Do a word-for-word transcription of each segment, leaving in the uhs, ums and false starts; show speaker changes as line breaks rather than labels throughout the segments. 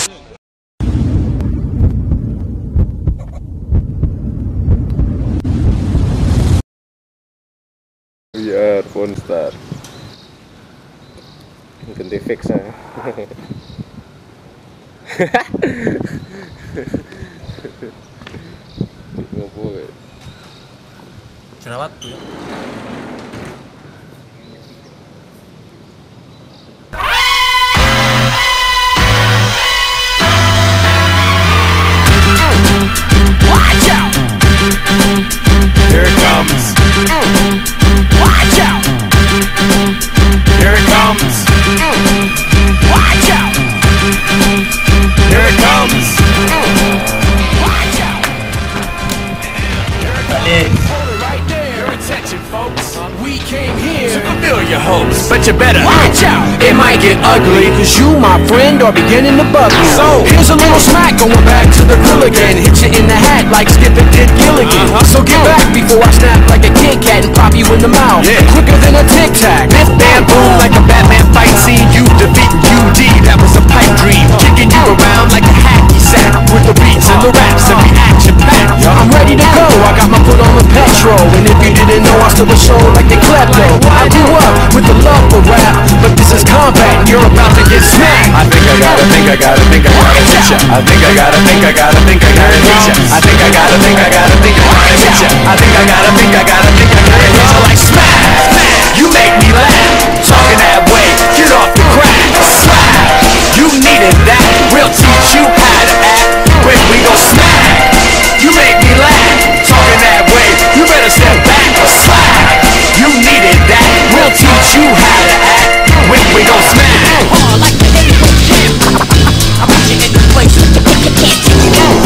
Biar phone start. Ganti fix ya. Ngopo.
Jerawat tuh.
Watch out! Here it comes. Watch out! Here it comes. Watch out! Here it comes. Watch out! Hold it right there. Your attention, folks. We came here to fulfill your hopes, but you better watch out. It might get ugly, cause you, my friend, are beginning to bug me. So here's a little smack going back to the grill again. Hit you in the hat like Skip and did Gilligan. Uh-huh. So get back before I snap like a Kit Kat and pop you in the mouth. Yeah. Quicker than a Tic Tac. This bam boom like a Batman fight scene. You defeating U D, that was a pipe dream. Kicking you around like a hacky sack with the beats and the raps and the action packed. I'm ready to go. I got my foot on the petrol, and if you didn't know, I still a show like the klepto. I grew up with the love for rap, but this is combat, and you're about to get smacked. I think I gotta, think I gotta, think I gotta hit ya. I think I gotta, think I gotta, think I gotta hit ya. I think I gotta, think I gotta, think I gotta hit ya. I think I gotta, think I gotta, think I gotta hit ya. Like smack, you make me laugh, talking that way, get off the crack. Slap, you needed that, we'll teach you how to act when we go smack. You make me laugh, talking that way, you better step back or slap. You needed that, we'll teach you how to act when we go smack. Oh, like the neighborhood gym, I put you in the place you can't take you out.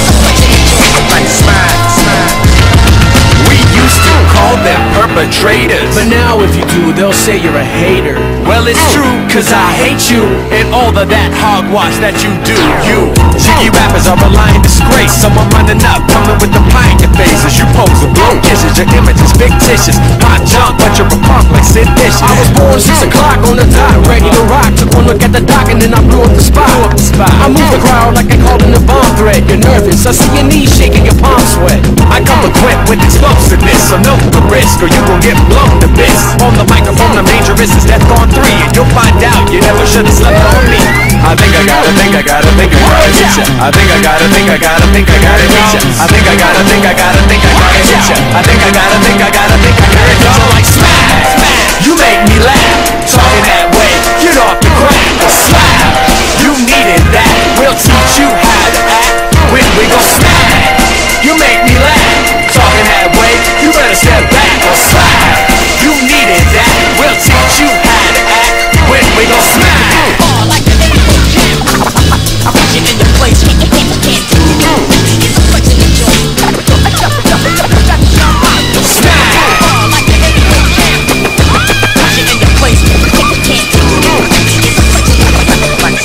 Like smack, smack. We used to call them perpetrators, but now if you do, they'll say you're a hater. Well, it's true, cause I hate you and all of that hogwash that you do. You cheeky rappers are a lying disgrace. Someone running up, coming with the pie in your face as you pose and blow kisses. Your image is fictitious, hot junk, but you're a punk like Sid Vicious. I was born six o'clock on the dot, ready to rock. Took one look at the dock and then I blew up the spot. I move the crowd like I called in a bomb threat. You're nervous, I see your knees shaking, your palms sweat. I come equipped with explosiveness, so know the risk or you gon' get blown to bits. On the microphone, I'm dangerous as Death on three, and you'll find out you never should've slept on me. I think I gotta, think I gotta, think I gotta hit ya. I think I gotta, think I gotta, think I gotta hit ya. I think I gotta, think I gotta, think I gotta hit ya. I think I gotta, think I gotta, think I gotta hit ya. Like smack, you make me laugh, talking that way, get off the crack or slap. You needed that, we'll teach you how to act when we go smack. You make me laugh, talking that way, you better step back or slap. You needed that, we'll teach you how to act when we go smack. Oh, like the neighborhood gym, I put you in the place you can't take you out. It's a flex in the joint. Smack. Oh, like the neighborhood gym, put you in the place you can't take you out. It's a flex in the joint.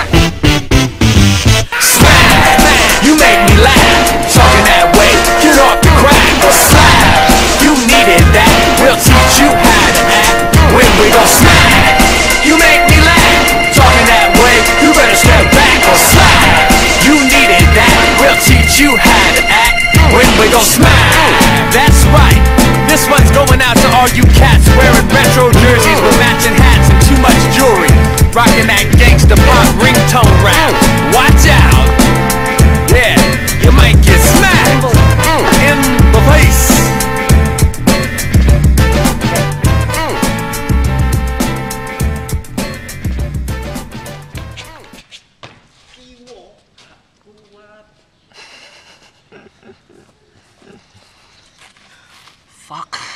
Smack. You make me laugh, talking that way, get off the crack or slap. You needed that, we'll teach you how to act when we go smack. You make me laugh, talking that way, you better step back or slap. You needed that, we'll teach you how to act when we go smack. That's right, this one's going out to all you cats wearing retro jerseys with matching hats and too much jewelry, rocking that gangsta pop ringtone rap. Watch out, yeah, you might get smacked in the face. Fuck.